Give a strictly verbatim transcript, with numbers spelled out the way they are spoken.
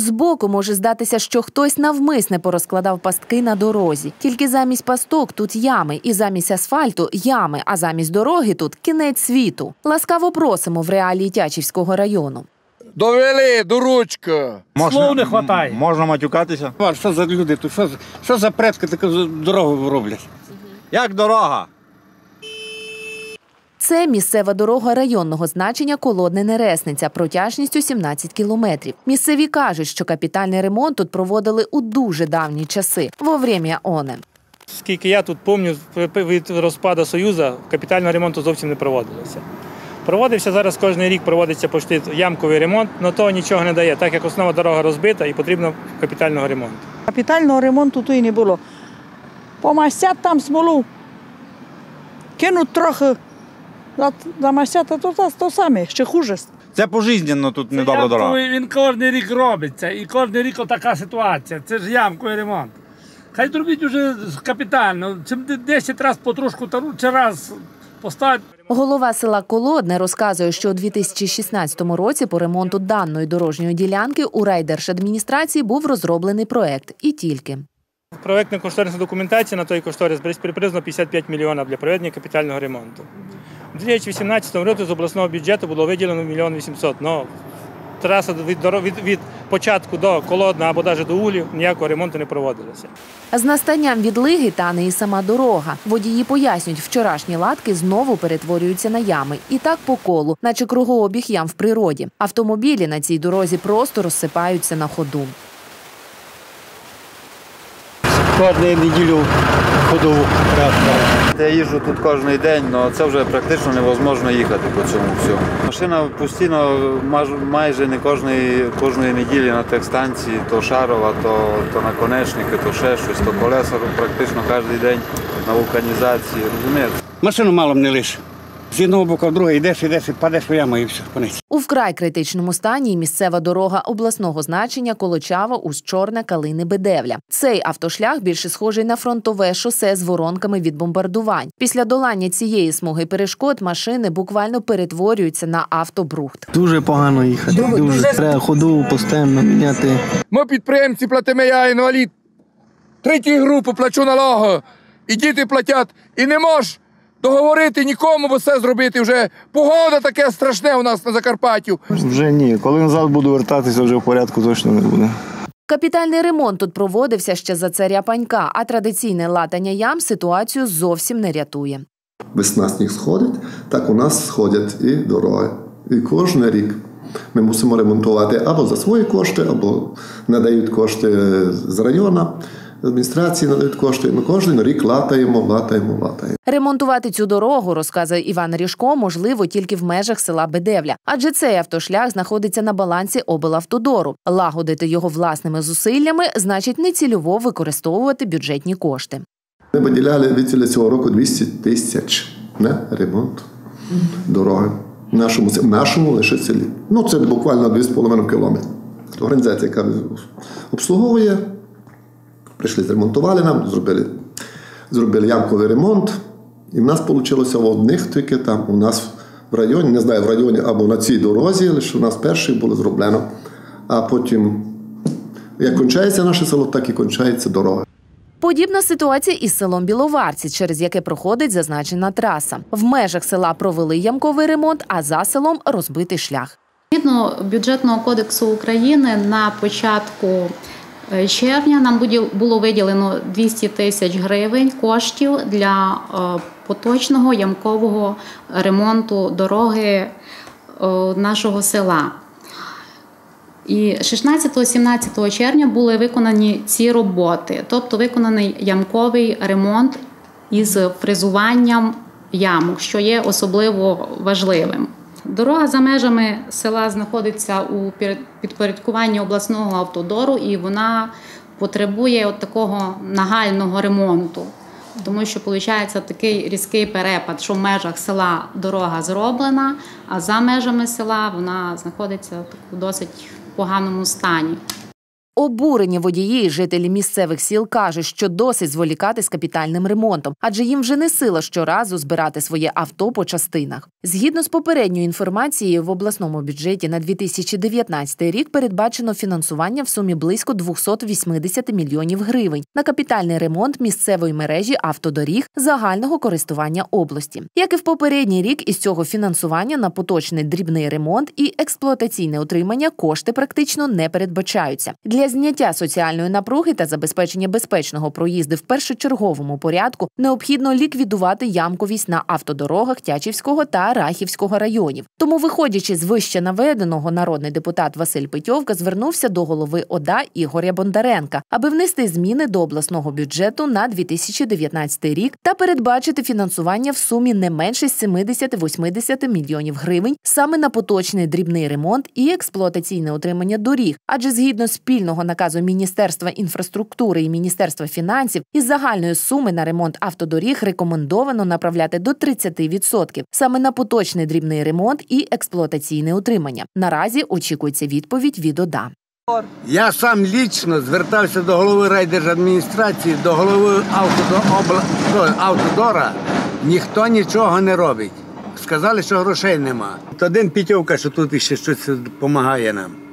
Збоку може здатися, що хтось навмисне порозкладав пастки на дорозі. Тільки замість пасток тут ями, і замість асфальту – ями, а замість дороги тут – кінець світу. Ласкаво просимо в реалії Тячівського району. Довели до ручки. Слов не вистачає. Можна матюкатися? Що за люди тут? Що, що за предки таку дорогу роблять? Як дорога? Це місцева дорога районного значення Колодне-Нересниця протяжністю сімнадцять кілометрів. Місцеві кажуть, що капітальний ремонт тут проводили у дуже давні часи – во время ОНЕ. Скільки я тут пам'ятаю, від розпаду Союзу капітального ремонту зовсім не проводилося. Проводився зараз, кожен рік проводиться почти ямковий ремонт, але того нічого не дає, так як основна дорога розбита і потрібно капітального ремонту. Капітального ремонту тут і не було. Помастять там смолу, кинуть трохи, замастять, а то, то саме, ще хуже. Це пожизненно тут недобра дорога. Він кожен рік робиться, і кожен рік така ситуація. Це ж ямковий ремонт. Хай зробіть вже капітально, чим десять разів потрошку тару, чи раз поставити. Голова села Колодне розказує, що у дві тисячі шістнадцятому році по ремонту даної дорожньої ділянки у райдержадміністрації був розроблений проект. І тільки. Проектна кошторисна документація на той кошторис приблизно п'ятдесят п'ять мільйонів для проведення капітального ремонту. У дві тисячі вісімнадцятому році з обласного бюджету було виділено мільйон вісімсот. Но траса від, від, від початку до Колодна або навіть до Улів ніякого ремонту не проводилося. З настанням відлиги тане і сама дорога. Водії пояснюють, вчорашні латки знову перетворюються на ями. І так по колу, наче кругообіг ям в природі. Автомобілі на цій дорозі просто розсипаються на ходу. Кожну неділю ходову. Я їжджу тут кожен день, але це вже практично невозможно їхати по цьому всьому. Машина постійно майже не кожної, кожної неділі на техстанції, то Шарова, то, то наконечники, то ще щось, то колеса практично кожен день на вулканізації, розумієте? Машину мало не лише. З одного боку в другий йдеш, йдеш, і падеш у яму і все, конець. У вкрай критичному стані і місцева дорога обласного значення Колочава – Усть-Чорне, Калини, Бедевля. Цей автошлях більше схожий на фронтове шосе з воронками від бомбардувань. Після долання цієї смуги перешкод машини буквально перетворюються на автобрухт. Дуже погано їхати, дуже. Треба ходу постійно міняти. Ми підприємці платимо, я інвалід. Третій групу плачу налоги. І діти платять. І не можеш договорити нікому, бо все зробити. Вже погода таке страшне у нас на Закарпаттю. Вже ні. Коли назад буду вертатися, вже в порядку точно не буде. Капітальний ремонт тут проводився ще за царя Панька, а традиційне латання ям ситуацію зовсім не рятує. Весна сніг сходить, так у нас сходять і дороги. І кожен рік ми мусимо ремонтувати або за свої кошти, або надають кошти з району. Адміністрації надають кошти, ми кожен рік латаємо, латаємо, латаємо. Ремонтувати цю дорогу, розказує Іван Ріжко, можливо тільки в межах села Бедевля. Адже цей автошлях знаходиться на балансі облавтодору. Лагодити його власними зусиллями – значить нецільово використовувати бюджетні кошти. Ми виділяли від цього року двісті тисяч на ремонт дороги. В нашому, в нашому лише селі. Ну, це буквально дві з половиною кілометри. Організація, яка обслуговує, прийшли, зремонтували нам, зробили, зробили ямковий ремонт. І в нас вийшло в одних тільки там у нас в районі, не знаю, в районі або на цій дорозі, лише у нас перший було зроблено. А потім, як кончається наше село, так і кончається дорога. Подібна ситуація із селом Біловарці, через яке проходить зазначена траса. В межах села провели ямковий ремонт, а за селом розбитий шлях. Згідно бюджетного кодексу України на початку червня нам було виділено двісті тисяч гривень коштів для поточного ямкового ремонту дороги нашого села. І шістнадцятого-сімнадцятого червня були виконані ці роботи, тобто виконаний ямковий ремонт із фрезуванням ямок, що є особливо важливим. Дорога за межами села знаходиться у підпорядкуванні обласного автодору, і вона потребує от такого нагального ремонту, тому що виходить такий різкий перепад, що в межах села дорога зроблена, а за межами села вона знаходиться в досить поганому стані. Обурені водії і жителі місцевих сіл кажуть, що досить зволікати з капітальним ремонтом, адже їм вже не сила щоразу збирати своє авто по частинах. Згідно з попередньою інформацією, в обласному бюджеті на дві тисячі дев'ятнадцятий рік передбачено фінансування в сумі близько двісті вісімдесят мільйонів гривень на капітальний ремонт місцевої мережі автодоріг загального користування області. Як і в попередній рік, із цього фінансування на поточний дрібний ремонт і експлуатаційне утримання кошти практично не передбачаються. Для зняття соціальної напруги та забезпечення безпечного проїзду в першочерговому порядку необхідно ліквідувати ямковість на автодорогах Тячівського та Рахівського районів. Тому, виходячи з вище наведеного, народний депутат Василь Петьовка звернувся до голови ОДА Ігоря Бондаренка, аби внести зміни до обласного бюджету на дві тисячі дев'ятнадцятий рік та передбачити фінансування в сумі не менше сімдесят-вісімдесят мільйонів гривень саме на поточний дрібний ремонт і експлуатаційне утримання доріг. Адже згідно спільного наказу Міністерства інфраструктури і Міністерства фінансів із загальної суми на ремонт автодоріг рекомендовано направляти до тридцяти відсотків саме на поточний дрібний ремонт і експлуатаційне утримання. Наразі очікується відповідь від ОДА. Я сам лічно звертався до голови райдержадміністрації, до голови автодора. Ніхто нічого не робить. Сказали, що грошей нема. Один Петьовка, що тут ще щось допомагає нам.